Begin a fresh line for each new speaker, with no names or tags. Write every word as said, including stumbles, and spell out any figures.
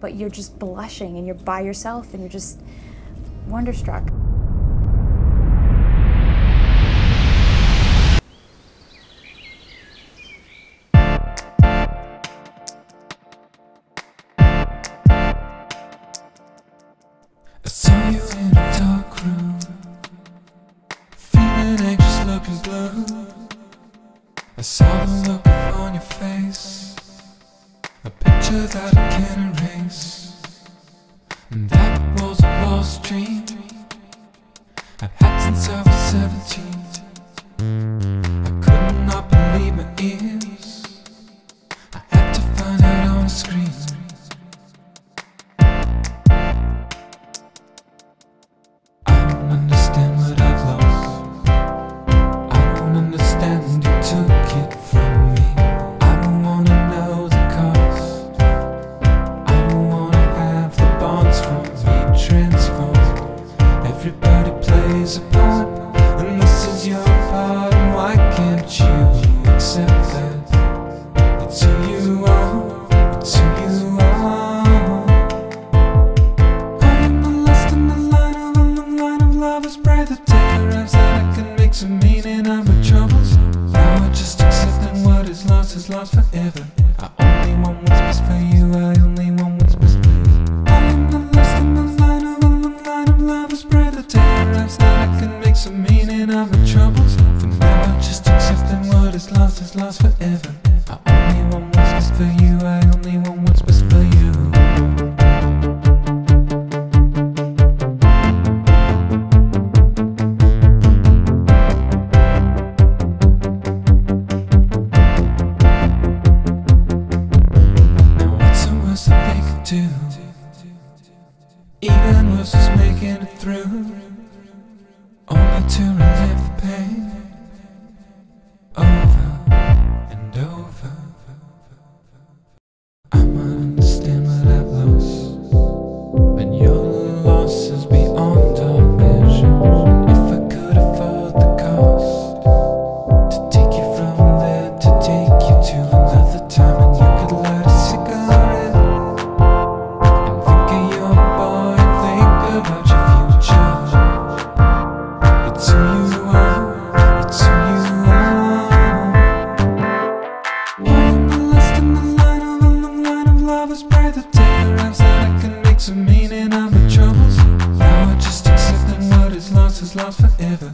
but you're just blushing and you're by yourself and you're just wonderstruck.
I saw you in a dark room, feeling anxious, looking blue. I saw the look on your face, a picture that I can't erase. And that was a Wall Street I've had since I was seventeen. I could not believe my ears, I had to find out on the screen. Everybody plays a part, and this is your part, and why can't you accept that? It's who you are, it's who you are. I am the last in the line of a long line of lovers, pray that take the rest that I can make some meaning of my troubles. Now I just accepting what is lost is lost forever. I only want what's best for you, I only want what's best for you. I am the last in the line of a long line of lovers, pray that that I can make some meaning of my troubles. For now I'm just accepting what is lost is lost forever. I only want what's best for you, I only want what's best for you. Now what's the worst that they could do? Even worse is making it through, only to relive the pain over and over. I might understand what I've lost, but your loss is beyond all measure. And if I could afford the cost to take you from there, to take you to another time, and you could light a cigarette and think of your boy and think about your future. It's who you are, it's who you are. I am the last in the line of a long line of lovers, pray that take the rest that I can make some meaning of my troubles. Now I just accepting what is lost is lost forever.